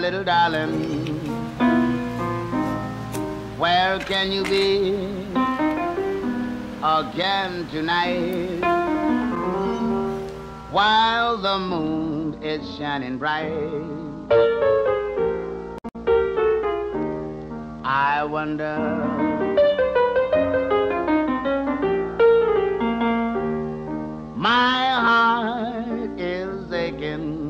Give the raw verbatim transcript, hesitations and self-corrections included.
little darling, where can you be again tonight? While the moon is shining bright, I wonder my heart is aching